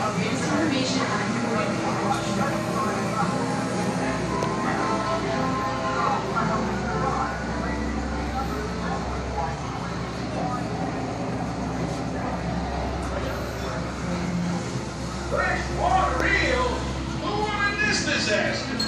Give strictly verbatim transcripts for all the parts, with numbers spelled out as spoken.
our greatest information on aquarium knowledge. Freshwater eels? Who wanted this disaster?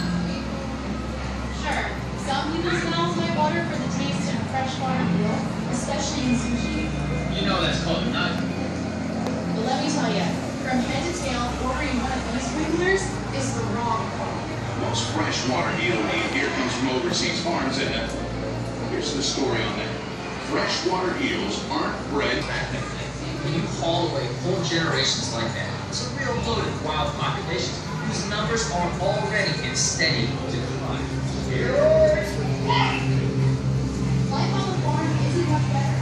Sure, some people smell my water for the taste of freshwater eel, especially in sushi. You know that's called a nut. But let me tell you, from head to tail, ordering one of these sprinklers is the wrong call. Most freshwater eel meat here comes from overseas farms, and uh, here's the story on that. Freshwater eels aren't bred. When you haul away whole generations like that, it's a real blow to wild populations whose numbers are already in steady decline. Life on the farm isn't much better.